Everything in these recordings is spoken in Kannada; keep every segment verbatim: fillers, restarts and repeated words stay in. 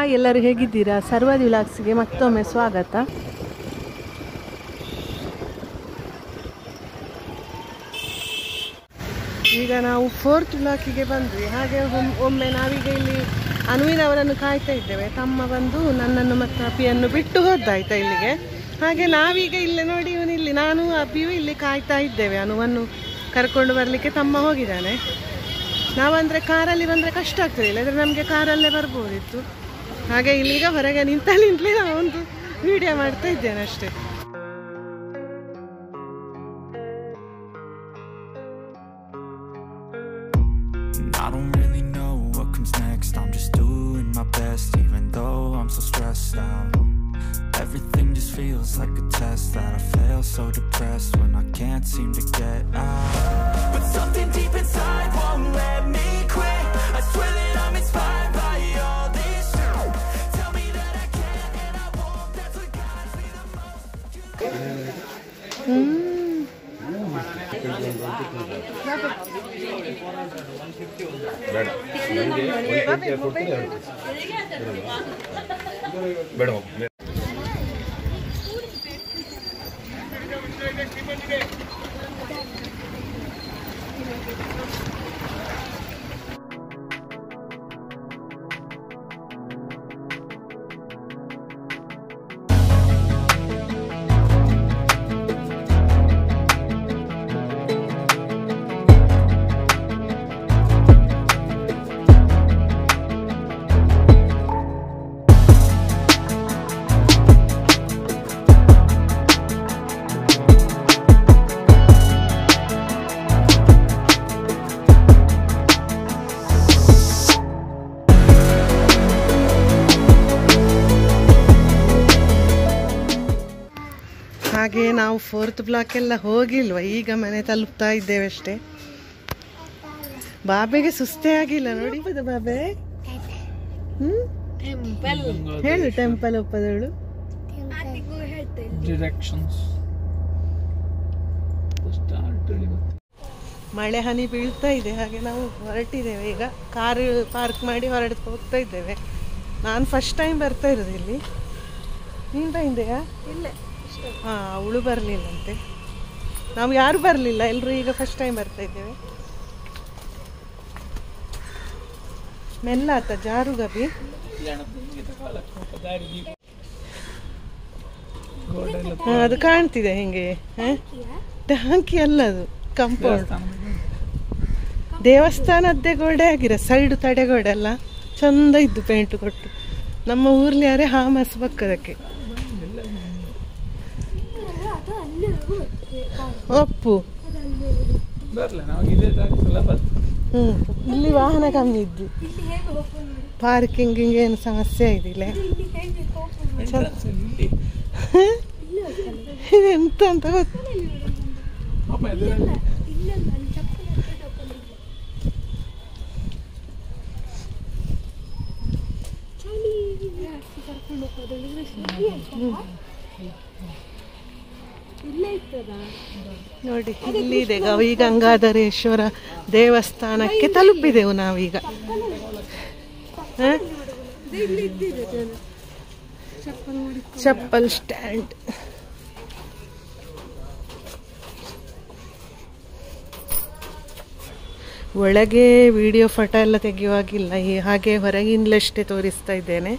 ಹಾಯ್, ಎಲ್ಲರೂ ಹೇಗಿದ್ದೀರಾ? ಸರ್ವಾದಿ ವ್ಲಾಗ್ಸ್ಗೆ ಮತ್ತೊಮ್ಮೆ ಸ್ವಾಗತ. ಈಗ ನಾವು ಫೋರ್ತ್ ಬ್ಲಾಕಿಗೆ ಬಂದ್ವಿ. ಹಾಗೆ ಒಮ್ಮೆ ನಾವೀಗ ಇಲ್ಲಿ ಅನುವಿನವರನ್ನು ಕಾಯ್ತಾ ಇದ್ದೇವೆ. ತಮ್ಮ ಬಂದು ನನ್ನನ್ನು ಮತ್ತು ಅಪಿಯನ್ನು ಬಿಟ್ಟು ಹೋದ್ದಾಯ್ತಾ ಇಲ್ಲಿಗೆ. ಹಾಗೆ ನಾವೀಗ ಇಲ್ಲಿ ನೋಡಿ, ಇವನು ಇಲ್ಲಿ, ನಾನು ಅಪಿಯು ಇಲ್ಲಿ ಕಾಯ್ತಾ ಇದ್ದೇವೆ. ಅನುವನ್ನು ಕರ್ಕೊಂಡು ಬರಲಿಕ್ಕೆ ತಮ್ಮ ಹೋಗಿದ್ದಾನೆ. ನಾವಂದರೆ ಕಾರಲ್ಲಿ ಬಂದರೆ ಕಷ್ಟ ಆಗ್ತದೆ, ಇಲ್ಲದ್ರೆ ನಮಗೆ ಕಾರಲ್ಲೇ ಬರ್ಬೋದಿತ್ತು. ಹಾಗೆ ಇಲ್ಲಿಗ ಹೊರಗೆ ನಿಂತ ನಿಂತಲೇ ನಾವೊಂದು ವಿಡಿಯೋ ಮಾಡ್ತಾ ಇದ್ದೇನೆ ಅಷ್ಟೇ. I don't really know what comes next. I'm just doing my best, even though I'm so stressed out. Everything just feels like a test that I fail, so depressed when I can't seem to get out. But something deep inside won't let me quit. I swear that I'm inspired by all this shit. Tell me that I can and I won't. That's what guides me the most. Hmm. ಹಾಗೆ ನಾವು ಫೋರ್ತ್ ಬ್ಲಾಕ್ ಎಲ್ಲ ಹೋಗಿಲ್ವ, ಈಗ ಮನೆ ತಲುಪ್ತಾ ಇದ್ದೇವೆ ಅಷ್ಟೇ. ಬಾಬೆಗೆ ಸುಸ್ತೇ ಆಗಿಲ್ಲ ನೋಡಿ. ಬಾಬೆ ಹ್ಮ್ ಹೇಳು, ಟೆಂಪಲ್ ಒಪ್ಪದಳು ಮಳೆ ಹನಿ ಬೀಳ್ತಾ ಇದೆ. ಹಾಗೆ ನಾವು ಹೊರಟಿದ್ದೇವೆ ಈಗ. ಕಾರು ಪಾರ್ಕ್ ಮಾಡಿ ಹೊರಡ್ತಾ ಹೋಗ್ತಾ ಇದ್ದೇವೆ. ನಾನು ಫಸ್ಟ್ ಟೈಮ್ ಬರ್ತಾ ಇರೋದು ಇಲ್ಲಿ. ನೀನು ಬಂದೆಯಾ? ಇಲ್ಲ. ಹಾಂ, ಅವಳು ಬರಲಿಲ್ಲಂತೆ, ನಾವು ಯಾರು ಬರಲಿಲ್ಲ, ಎಲ್ಲರೂ ಈಗ ಫಸ್ಟ್ ಟೈಮ್ ಬರ್ತಾ ಇದ್ದೇವೆ. ಮೆಲ್ಲ ಆತ ಜಾರು ಗಬಿ. ಹಾಂ, ಅದು ಕಾಣ್ತಿದೆ ಹಿಂಗೆ. ಹಾಕಿ ಅಲ್ಲ, ಅದು ಕಂಪೌಂಡ್ ದೇವಸ್ಥಾನದ್ದೇ ಗೋಡೆ ಆಗಿರ. ಸೈಡು ತಡೆಗೋಡೆ ಅಲ್ಲ, ಚಂದ ಇದ್ದು ಪೇಂಟ್ ಕೊಟ್ಟು. ನಮ್ಮ ಊರ್ಲಿ ಯಾರೇ ಹಾಮಸ್ ಬಕ್ಕದಕ್ಕೆ ಒಪ್ಪು. ಹ್ಮ್, ಇಲ್ಲಿ ವಾಹನ ಕಮ್ಮಿ ಇದ್ದು, ಪಾರ್ಕಿಂಗ್ ಏನು ಸಮಸ್ಯೆ ಇದಿಲ್ಲ. ಎಂತ ಅಂತ ಗೊತ್ತು. ನೋಡಿ, ಇಲ್ಲಿದೆ ಗವಿ ಗಂಗಾಧರೇಶ್ವರ ದೇವಸ್ಥಾನಕ್ಕೆ ತಲುಪಿದೆವು ನಾವೀಗ. ಚಪ್ಪಲ್ ಸ್ಟ್ಯಾಂಡ್. ಒಳಗೆ ವಿಡಿಯೋ ಫೋಟೋ ಎಲ್ಲ ತೆಗೆಯುವಾಗಿಲ್ಲ, ಹಾಗೆ ಹೊರಗಿಂದಲಷ್ಟೇ ತೋರಿಸ್ತಾ ಇದ್ದೇನೆ.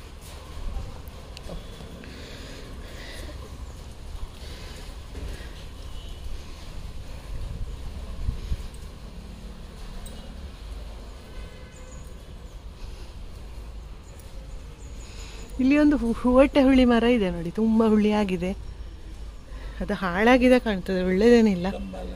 ಇಲ್ಲಿ ಒಂದು ಹೂವಟ್ಟೆ ಹುಳಿ ಮರ ಇದೆ ನೋಡಿ, ತುಂಬ ಹುಳಿ ಆಗಿದೆ. ಅದು ಹಾಳಾಗಿದೆ ಕಾಣ್ತದೆ, ಒಳ್ಳೆದೇನಿಲ್ಲ.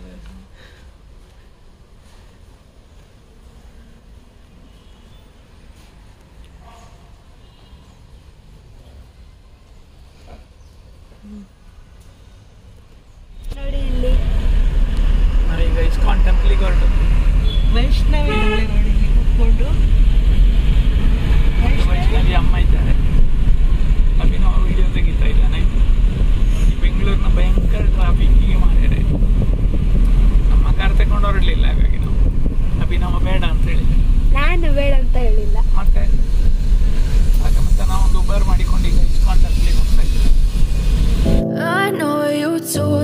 ನೋಡಿ ಇಲ್ಲಿ ವೈಷ್ಣವಿ ನೋಡಿ, ಕೂತ್ಕೊಂಡು ವೈಷ್ಣವಿ ಅಮ್ಮ ಇದ್ದಾರೆ. ಅಭಿನವ ವಿಡಿಯೋ ತೆಗಿತಾ ಇದ್ದಾನೆ. ಬೆಂಗಳೂರಿನ ಭಯಂಕರ ಟ್ರಾಫಿಕ್ಗೆ ಮಾಡಿದೆ. ನಮ್ಮ ಕಾರ್ ತಗೊಂಡು ಹೊರಡಲಿಲ್ಲ, ಹಾಗಾಗಿ ನಾವು ಅಭಿನವ ಬೇಡ ಅಂತ ಹೇಳಿದ್ದೆ. ನಾನು ಬೇಡ ಅಂತ ಹೇಳಿಲ್ಲ. ಮತ್ತೆ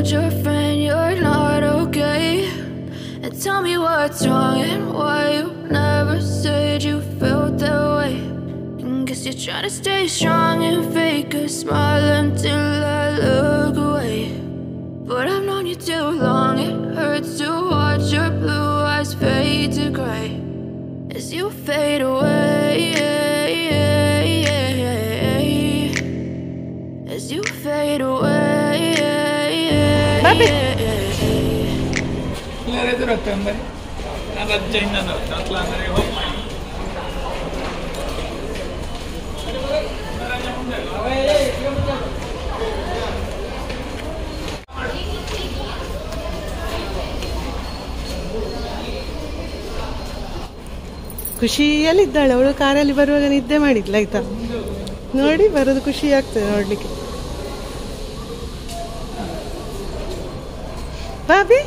told your friend you're not okay, and tell me what's wrong and why you never said you felt that way. And guess you're trying to stay strong and fake a smile until I look away. But I've known you too long, it hurts to watch your blue eyes fade to gray as you fade away, as you fade away. Papi. ಖುಷಿಯಲ್ಲಿದ್ದಾಳೆ ಅವಳು. ಕಾರಲ್ಲಿ ಬರುವಾಗ ನಿದ್ದೆ ಮಾಡಿದ್ಲ ಆಯ್ತಾ, ನೋಡಿ ಬರೋದು ಖುಷಿ ಆಗ್ತದೆ ನೋಡ್ಲಿಕ್ಕೆ. ಬಾಬಿ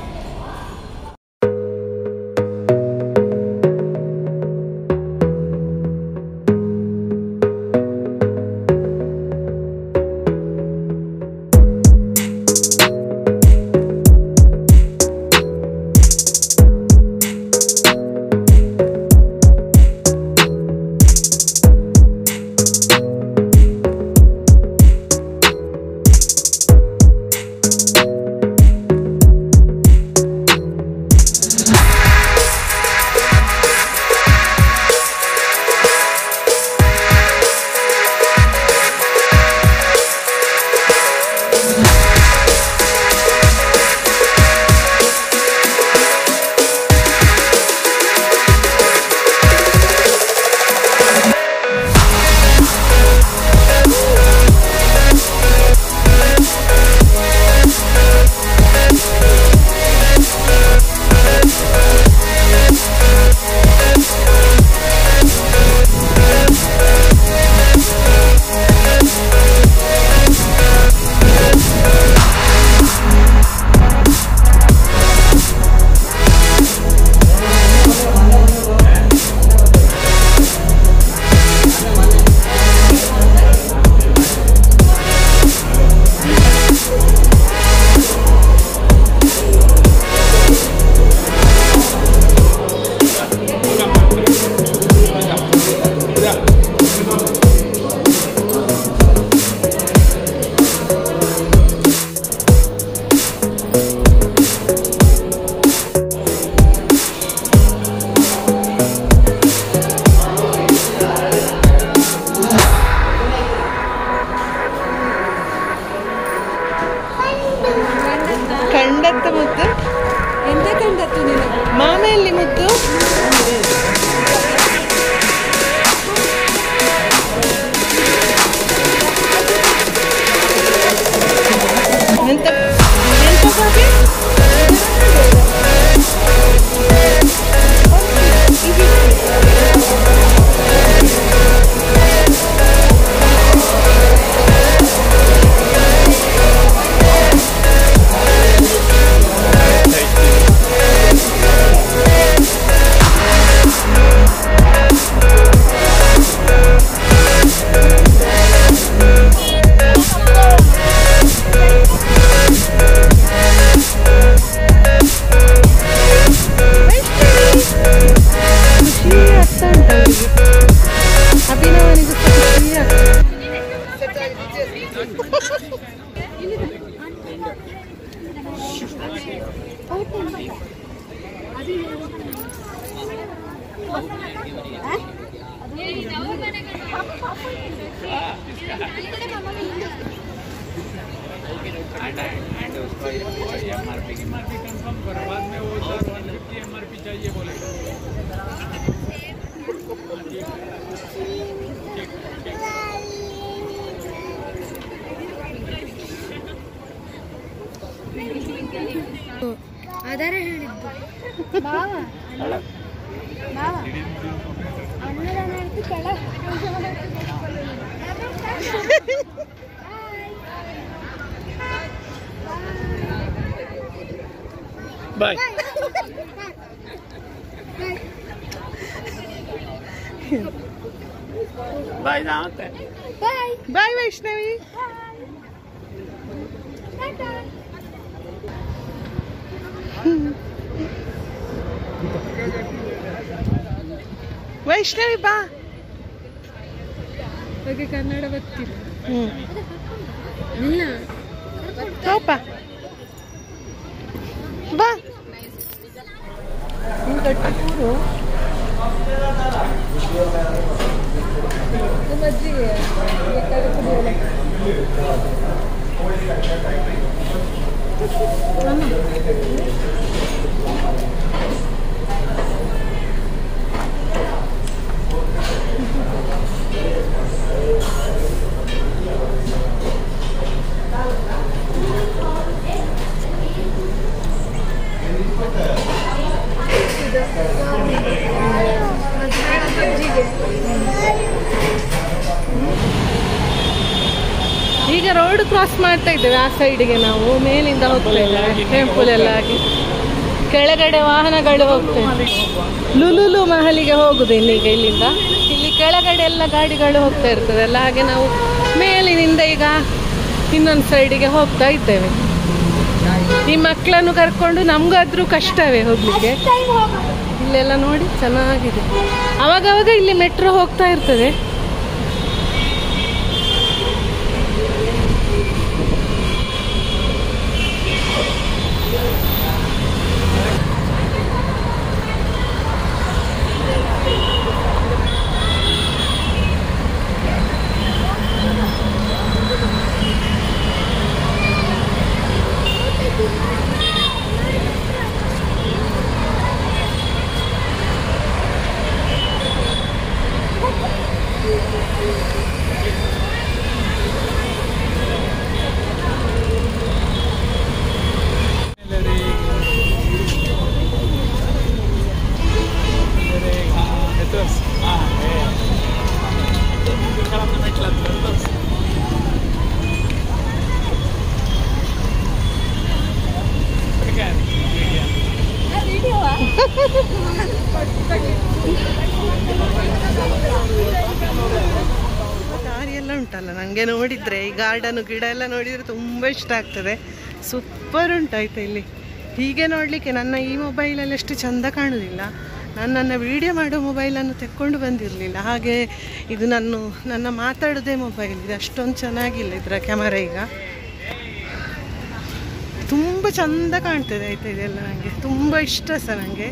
ಮಾಮೆಯಲ್ಲಿ ಮುದ್ದು ಎಂತ ಎಂತ ಬಾಬಿ ಅದರ ಹೇಳಿದ್ದು ಬಾವ ಬಾವ ಅನ್ನದಾನ ಆಯ್ತು ಕಳ ಬಾಯ್ ಬಾಯ್ ನಾಮತ್ತೆ ಬಾಯ್ ಬಾಯ್ ವೈಷ್ಣವಿ. ಬಾಯ್. ವೈಷ್ಣವಿ ಬಾ. ಬಗ್ಗೆ ಕನ್ನಡ ಗೊತ್ತಿಲ್ಲ. ಹ್ಞೂ ಇಲ್ಲ ಹೋಪ ಬಾ. ಮಜ್ಜಿಗೆ ಈಗ ರೋಡ್ ಕ್ರಾಸ್ ಮಾಡ್ತಾ ಇದ್ದೇವೆ. ಆ ಸೈಡ್ಗೆ ನಾವು ಮೇಲಿಂದ ಹೋಗ್ತಾ ಇದ್ದೇವೆ. ಟೆಂಪಲ್ ಎಲ್ಲ ಆಗಿ ಕೆಳಗಡೆ ವಾಹನಗಳು ಹೋಗ್ತೇವೆ. ಲುಲುಲು ಮಹಲಿಗೆ ಹೋಗುದು ಇನ್ನೀಗ ಇಲ್ಲಿಂದ. ಇಲ್ಲಿ ಕೆಳಗಡೆ ಎಲ್ಲ ಗಾಡಿಗಳು ಹೋಗ್ತಾ ಇರ್ತದೆ ಅಲ್ಲ, ಹಾಗೆ ನಾವು ಮೇಲಿನಿಂದ ಈಗ ಇನ್ನೊಂದು ಸೈಡಿಗೆ ಹೋಗ್ತಾ ಇದ್ದೇವೆ. ಈ ಮಕ್ಕಳನ್ನು ಕರ್ಕೊಂಡು ನಮಗಾದ್ರೂ ಕಷ್ಟವೇ ಹೋಗ್ಲಿಕ್ಕೆ. ಇಲ್ಲೆಲ್ಲ ನೋಡಿ ಚೆನ್ನಾಗಿದೆ. ಅವಾಗವಾಗ ಇಲ್ಲಿ ಮೆಟ್ರೋ ಹೋಗ್ತಾ ಇರ್ತದೆ. ದಾರಿ ಎಲ್ಲ ಉಂಟಲ್ಲ, ನನಗೆ ನೋಡಿದರೆ ಈ ಗಾರ್ಡನು ಗಿಡ ಎಲ್ಲ ನೋಡಿದರೆ ತುಂಬ ಇಷ್ಟ ಆಗ್ತದೆ. ಸೂಪರ್ ಉಂಟಾಯ್ತು ಇಲ್ಲಿ. ಹೀಗೆ ನೋಡಲಿಕ್ಕೆ ನನ್ನ ಈ ಮೊಬೈಲಲ್ಲಿ ಅಷ್ಟು ಚೆಂದ ಕಾಣುವುದಿಲ್ಲ. ನಾನು ನನ್ನ ವೀಡಿಯೋ ಮಾಡೋ ಮೊಬೈಲನ್ನು ತೆಕ್ಕೊಂಡು ಬಂದಿರಲಿಲ್ಲ. ಹಾಗೆ ಇದು ನನ್ನ ನನ್ನ ಮಾತಾಡೋದೇ ಮೊಬೈಲ್. ಇದು ಅಷ್ಟೊಂದು ಚೆನ್ನಾಗಿಲ್ಲ ಇದರ ಕ್ಯಾಮರಾ. ಈಗ ತುಂಬ ಚೆಂದ ಕಾಣ್ತದೆ ಆಯಿತಾ. ಇದೆಲ್ಲ ನನಗೆ ತುಂಬ ಇಷ್ಟ ಸಹ ನನಗೆ.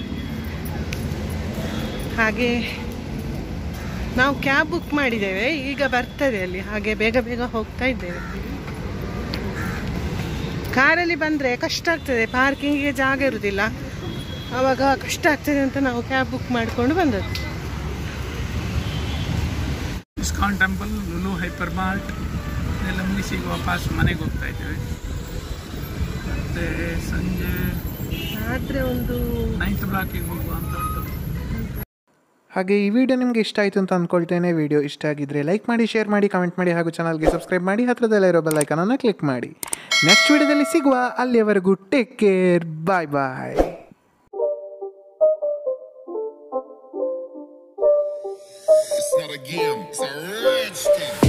ಹಾಗೆ ನಾವು ಕ್ಯಾಬ್ ಬುಕ್ ಮಾಡಿದ್ದೇವೆ, ಈಗ ಬರ್ತದೆ ಅಲ್ಲಿ. ಹಾಗೆ ಬೇಗ ಬೇಗ ಹೋಗ್ತಾ ಇದ್ದೇವೆ. ಕಾರಲ್ಲಿ ಬಂದರೆ ಕಷ್ಟ ಆಗ್ತದೆ, ಪಾರ್ಕಿಂಗಿಗೆ ಜಾಗ ಇರುವುದಿಲ್ಲ. ಆವಾಗ ಕಷ್ಟ ಆಗ್ತದೆ ಅಂತ ನಾವು ಕ್ಯಾಬ್ ಬುಕ್ ಮಾಡಿಕೊಂಡು ಬಂದದ್ದು. ISKCON temple, Lulu hypermart ಎಲ್ಲ ಮುಗಿಸಿ ವಾಪಸ್ ಮನೆಗೆ ಹೋಗ್ತಾ ಇದ್ದೇವೆ. ಮತ್ತೆ ಸಂಜೆ ಆದರೆ ಒಂದು ನೈನ್ತ್ ಬ್ಲಾಕಿಗೆ ಹೋಗುವ ಅಂತ ಉಂಟು. ಹಾಗೆ ಈ ವಿಡಿಯೋ ನಿಮಗೆ ಇಷ್ಟ ಆಯಿತು ಅಂತ ಅಂದ್ಕೊಳ್ತೇನೆ. ವಿಡಿಯೋ ಇಷ್ಟ ಆಗಿದ್ದರೆ ಲೈಕ್ ಮಾಡಿ, ಶೇರ್ ಮಾಡಿ, ಕಮೆಂಟ್ ಮಾಡಿ, ಹಾಗೂ ಚಾನಲ್ಗೆ ಸಬ್ಸ್ಕ್ರೈಬ್ ಮಾಡಿ, ಹತ್ರದಲ್ಲೇ ಇರೋ ಬೆಲ್ ಐಕಾನನ್ನು ಕ್ಲಿಕ್ ಮಾಡಿ. ನೆಕ್ಸ್ಟ್ ವಿಡಿಯೋದಲ್ಲಿ ಸಿಗುವ. ಅಲ್ಲಿಯವರೆಗೂ take care. Bye bye. It's not a game, it's a rich thing.